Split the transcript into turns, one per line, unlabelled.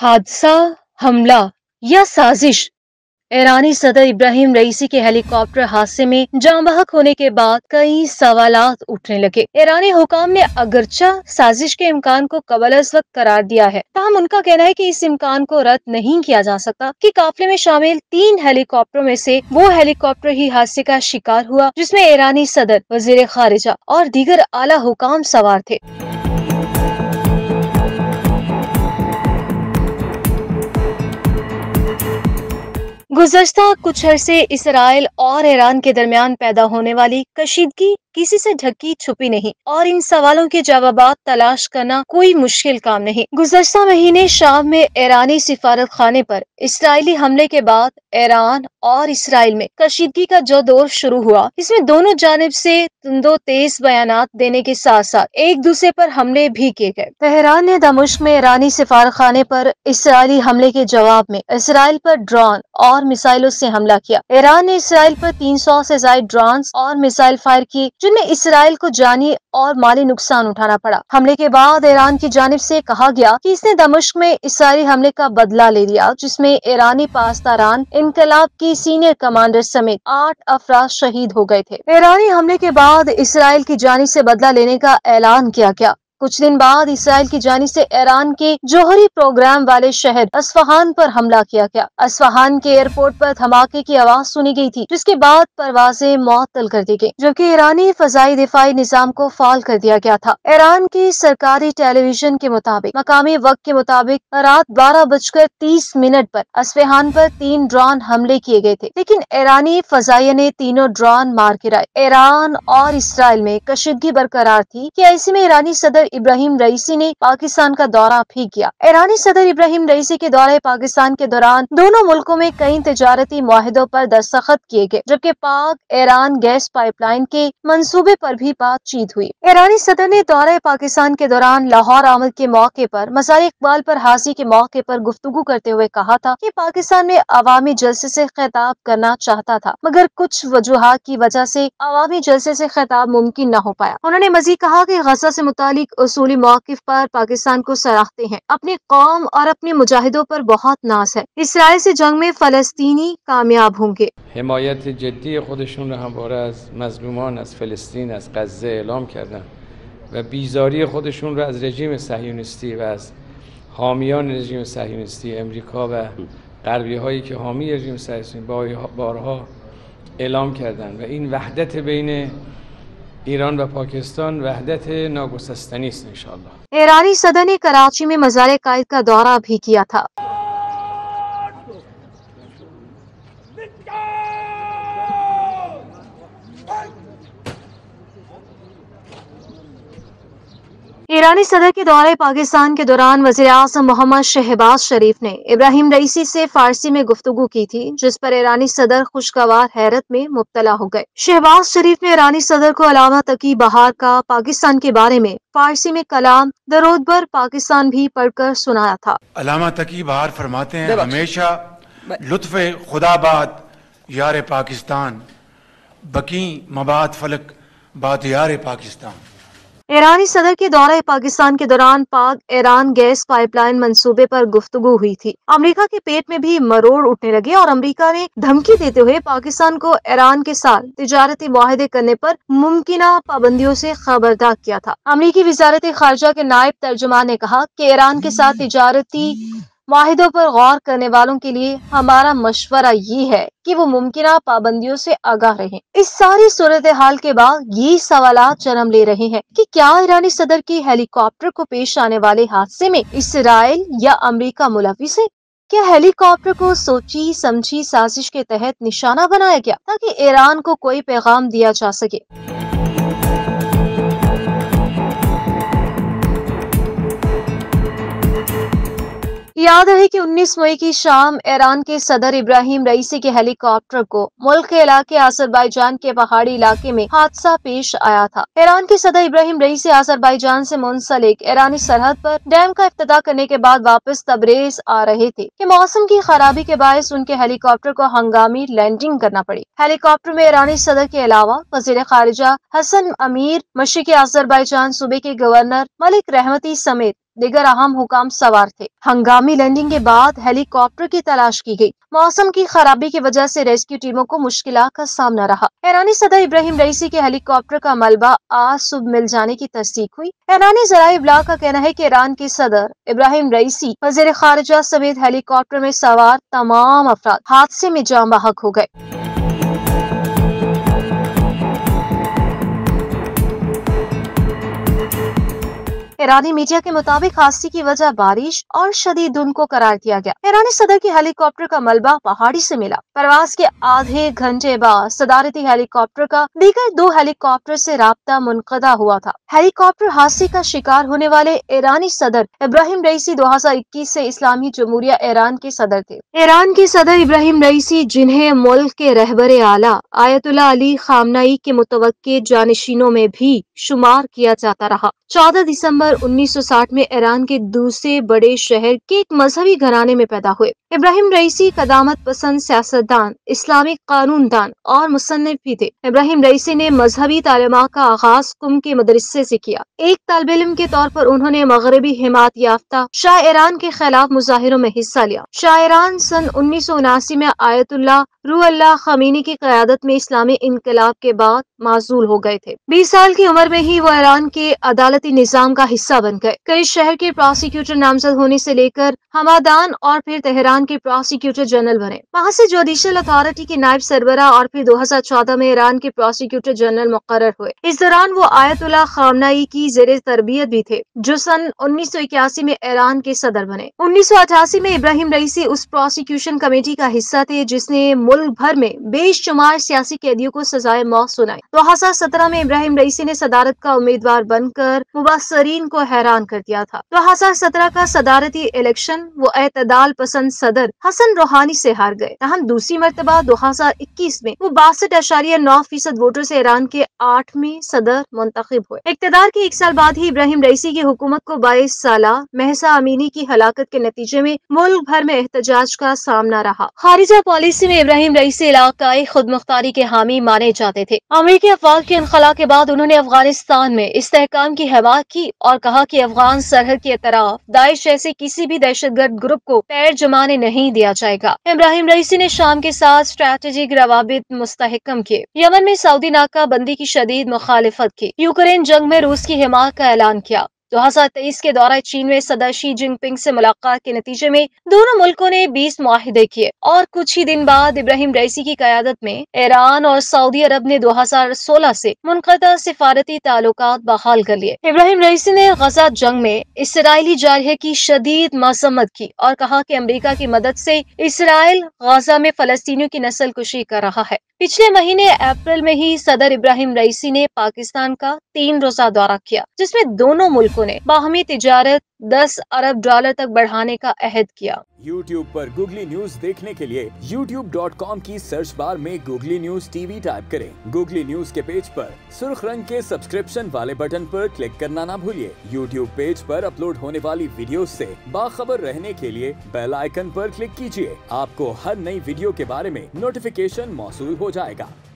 हादसा, हमला या साजिश। ईरानी सदर इब्राहिम रईसी के हेलीकॉप्टर हादसे में जान बहक होने के बाद कई सवालात उठने लगे। ईरानी हुकाम ने अगरचा साजिश के इम्कान को कबल अज़ वक्त करार दिया है, ताहम उनका कहना है कि इस इम्कान को रद्द नहीं किया जा सकता कि काफिले में शामिल 3 हेलीकॉप्टरों में से वो हेलीकॉप्टर ही हादसे का शिकार हुआ जिसमें ईरानी सदर, वजीर खारिजा और दीगर आला हुकाम सवार थे। गुज़श्ता कुछ अरसे इसराइल और ईरान के दरमियान पैदा होने वाली कशीदगी किसी से ढकी छुपी नहीं और इन सवालों के जवाबात तलाश करना कोई मुश्किल काम नहीं। गुज़श्ता महीने शाम में ईरानी सिफारत खाने पर इसराइली हमले के बाद ईरान और इसराइल में कशीदगी का जो दौर शुरू हुआ, इसमें दोनों जानिब से दो तेज बयानात देने के साथ साथ एक दूसरे पर हमले भी किए गए। तेहरान ने दमिश्क में ईरानी सिफारत खाने पर इसराइली हमले के जवाब में इसराइल पर ड्रोन और मिसाइलों से हमला किया। ईरान ने इसराइल पर 300 से ज्यादा ड्रोन और मिसाइल फायर किए, जिनमें इसराइल को जानी और माली नुकसान उठाना पड़ा। हमले के बाद ईरान की जानिब से कहा गया कि इसने दमिश्क में इसराइली हमले का बदला ले लिया, जिसमें ईरानी पासदारान इनकलाब की सीनियर कमांडर समेत 8 अफराद शहीद हो गए थे। ईरानी हमले के बाद इसराइल की जानिब से बदला लेने का ऐलान किया गया। कुछ दिन बाद इसराइल की जानिब से ईरान के जौहरी प्रोग्राम वाले शहर अस्फहान पर हमला किया गया। अस्फहान के एयरपोर्ट पर धमाके की आवाज सुनी गई थी, जिसके बाद परवाजें मुअत्तल कर दी गई, जबकि ईरानी फजाई दिफाई निजाम को फाल कर दिया गया था। ईरान की सरकारी टेलीविजन के मुताबिक मकामी वक्त के मुताबिक रात 12:30 पर अस्फहान पर 3 ड्रोन हमले किए गए थे, लेकिन ईरानी फजाइया ने तीनों ड्रोन मार गिराए। ईरान और इसराइल में कशीदगी बरकरार थी कि ऐसे में ईरानी सदर इब्राहिम रईसी ने पाकिस्तान का दौरा भी किया। ईरानी सदर इब्राहिम रईसी के दौरे पाकिस्तान के दौरान दोनों मुल्कों में कई तिजारती मुआहिदों पर दस्तखत किए गए, जबकि पाक ईरान गैस पाइपलाइन के मंसूबे पर भी बातचीत हुई। ईरानी सदर ने दौरे पाकिस्तान के दौरान लाहौर आमद के मौके पर मज़ार इकबाल पर हाजिरी के मौके पर गुफ्तगू करते हुए कहा था कि पाकिस्तान में अवामी जलसे से खिताब करना चाहता था, मगर कुछ वजूहात की वजह से अवामी जलसे से खिताब मुमकिन न हो पाया। उन्होंने मजीद कहा कि गजा से मुतालिक उसूली मौक़िफ़ पर पाकिस्तान को सराहते हैं। अपनी कौम और अपने मुजाहिदों पर बहुत नाज है। इसराइल से जंग में फलस्तीनी कामयाब होंगे।
حمایت جدی خودشون رو همواره از مظلومان از فلسطین از غزه اعلام کردن و بیزاری خودشون رو از رژیم صهیونیستی و از حامیان رژیم صهیونیستی امریکا و غربی هایی که حامی رژیم صهیونیستی بارها اعلام کردن و این وحدت بین ایران و پاکستان وحدت ناگسستنی است انشاءاللہ۔
ईरानी सदर ने कराची में मज़ार कायद का दौरा भी किया था। ईरानी सदर के दौरे पाकिस्तान के दौरान वज़ीर आज़म मोहम्मद शहबाज शरीफ ने इब्राहिम रईसी से फारसी में गुफ्तगू की थी, जिस पर ईरानी सदर खुशगवार हैरत में मुब्तला हो गए। शहबाज शरीफ ने ईरानी सदर को अलामा तकी बहार का पाकिस्तान के बारे में फारसी में कलाम दरूद बर पाकिस्तान भी पढ़कर सुनाया था।
अलामा तकी बहार फरमाते हैं, हमेशा लुत्फ़े खुदाबाद यार पाकिस्तान बकी मबाद फलक बात यार पाकिस्तान।
ईरानी सदर के दौरे पाकिस्तान के दौरान पाक ईरान गैस पाइपलाइन मंसूबे पर गुफ्तगू हुई थी। अमेरिका के पेट में भी मरोड़ उठने लगे और अमेरिका ने धमकी देते हुए पाकिस्तान को ईरान के साथ तिजारती मुआहदे करने पर मुमकिना पाबंदियों से खबरदार किया था। अमेरिकी वज़ारत खारजा के नायब तर्जुमान ने कहा कि ईरान के साथ तिजारती मुआहिदों पर गौर करने वालों के लिए हमारा मशवरा ये है कि वो मुमकिना पाबंदियों से आगाह रहें। इस सारी सूरत हाल के बाद ये सवालात जन्म ले रहे हैं कि क्या ईरानी सदर की हेलीकॉप्टर को पेश आने वाले हादसे में इसराइल या अमेरिका मुलविस है? क्या हेलीकॉप्टर को सोची समझी साजिश के तहत निशाना बनाया गया ताकि ईरान को कोई पैगाम दिया जा सके? याद रहे कि 19 मई की शाम ईरान के सदर इब्राहिम रईसी के हेलीकॉप्टर को मुल्क के इलाके अजरबैजान के पहाड़ी इलाके में हादसा पेश आया था। ईरान के सदर इब्राहिम रईसी अजरबैजान से मुंसलिक ईरानी सरहद पर डैम का इफ्तिताह करने के बाद वापस तबरेज आ रहे थे कि मौसम की खराबी के बायस उनके हेलीकॉप्टर को हंगामी लैंडिंग करना पड़ी। हेलीकॉप्टर में ईरानी सदर के अलावा वजीर खारिजा हसन अमीर, मशरिकी अजरबैजान सूबे के गवर्नर मलिक रहमती समेत دیگر اہم حکام سوار تھے۔ ہنگامی لینڈنگ کے بعد ہیلی کاپٹر کی تلاش کی گئی۔ موسم کی خرابی کی وجہ سے ریسکیو ٹیموں کو مشکلات کا سامنا رہا۔ ایرانی صدر ابراہیم رئیسی کے ہیلی کاپٹر کا ملبہ آج صبح مل جانے کی تصدیق ہوئی۔ ایرانی ذرائع ابلاغ کا کہنا ہے کہ ایران کے صدر ابراہیم رئیسی، وزیر خارجہ سمیت ہیلی کاپٹر میں سوار تمام افراد حادثے میں جاں بحق ہو گئے۔ ایرانی میڈیا کے مطابق حادثے کی وجہ بارش اور شدید دھند کو قرار دیا گیا۔ ایرانی صدر کی ہیلی کاپٹر کا ملبہ پہاڑی سے ملا۔ پرواز کے آدھے گھنٹے بعد صدارتی ہیلی کاپٹر کا دیگر 2 ہیلی کاپٹر سے رابطہ منقطع ہوا تھا۔ ہیلی کاپٹر حادثے کا شکار ہونے والے ایرانی صدر ابراہیم رئیسی 2021 سے اسلامی جمہوریہ ایران کے صدر تھے۔ ایران کے صدر ابراہیم رئیسی، جنہیں ملک کے رہبر اعلیٰ آیت اللہ علی خامنئی کے متوقع جانشینوں میں بھی شمار کیا جاتا رہا، 14 دسمبر 1960 میں ایران کے دوسرے بڑے شہر کے ایک مذہبی گھرانے میں پیدا ہوئے۔ ابراہیم رئیسی قدامت پسند سیاستدان، اسلامی قانون دان اور مصنف بھی تھے۔ ابراہیم رئیسی نے مذہبی تعلیمات کا آغاز قم کے مدرسے سے کیا۔ ایک طالب علم کے طور پر انہوں نے مغربی حمایت یافتہ شاہ ایران کے خلاف مظاہروں میں حصہ لیا۔ شاہ ایران سن 1979 میں آیت اللہ روح اللہ خمینی کی قیادت میں اسلامی انقلاب کے بعد معزول ہو گئے تھے۔ 20 سال کی عمر میں ہی وہ ایران کے عدالتی نظام کا حصہ بن گئے۔ کئی شہر کے پراسیکیوٹر نامزد ہونے سے لے کر ہمدان اور پھر تہران کے پراسیکیوٹر جنرل بنے۔ وہاں سے جوڈیشل اتھارٹی کے نائب سربراہ اور پھر 2014 میں ایران کے پراسیکیوٹر جنرل مقرر ہوئے۔ اس دوران وہ آیت اللہ خامنئی کی زیر تربیت بھی تھے، جو سن 1981 میں ایران کے صدر بنے۔ 1988 میں ابراہیم رئیسی اس پراسیکیوشن کمیٹی کا حصہ تھے جس نے ملک بھر میں بے شمار سیاسی قیدیوں کو سزائے موت سنائی۔ 2017 میں ابراہیم رئیسی نے صدارت کا امیدوار بن کر مبصرین کو حیران کر دیا تھا۔ 2017 کا صدارتی الیکشن وہ اعتدال پسند صدر حسن روحانی سے ہار گئے، تاہم دوسری مرتبہ 2021 میں وہ 62.9% ووٹر سے ایران کے 8ویں صدر منتخب ہوئے۔ اقتدار کے 1 سال بعد ہی ابراہیم رئیسی کی حکومت کو 22 سالہ مہسا امینی کی ہلاکت کے نتیجے میں ملک بھر میں احتجاج کا سامنا رہا۔ خارجہ پالیسی میں ابراہیم رئیسی علاقائی خود مختاری کے حامی مانے جاتے تھے۔ امریکی افواج کے انخلا کے بعد انہوں نے افغانستان میں استحکام کی حمایت کی اور کہا کہ افغان سرحد کے اطراف داعش جیسے کسی بھی دہشت گرد گروپ کو پیر جمانے نہیں دیا جائے گا۔ ابراہیم رئیسی نے شام کے ساتھ اسٹریٹجک روابط مستحکم کیے، یمن میں سعودی ناکہ بندی کی شدید مخالفت کی، یوکرین جنگ میں روس کی حمایت کا اعلان کیا۔ 2023 کے دورہ چین میں صدر شی جن پنگ سے ملاقات کے نتیجے میں دونوں ملکوں نے 20 معاہدے کیے اور کچھ ہی دن بعد ابراہیم رئیسی کی قیادت میں ایران اور سعودی عرب نے 2016 سے منقطع سفارتی تعلقات بحال کر لیے۔ ابراہیم رئیسی نے غزہ جنگ میں اسرائیلی جارحیت کی شدید مذمت کی اور کہا کہ امریکہ کی مدد سے اسرائیل غزہ میں فلسطینیوں کی نسل کشی کر رہا ہے۔ پچھلے مہینے اپریل میں ہی صدر ابراہیم رئیسی نے پاکستان کا 3 روزہ دورہ کیا، جس میں دونوں ملکوں نے باہمی تجارت $10 ارب تک بڑھانے کا عہد کیا۔
یوٹیوب پر گوگلی نیوز دیکھنے کے لیے youtube.com کی سرچ بار میں گوگلی نیوز ٹی وی ٹائپ کریں۔ گوگلی نیوز کے پیج پر سرخ رنگ کے سبسکرپشن والے بٹن پر کلک کرنا نہ بھولیے۔ یوٹیوب پیج پر اپلوڈ ہونے والی ویڈیوز سے باخبر رہنے کے لیے بیل آئیکن پر کلک کیجیے۔ آپ کو ہر نئی ویڈیو کے بارے میں نوٹیفیکیشن موصول ہو جائے گا۔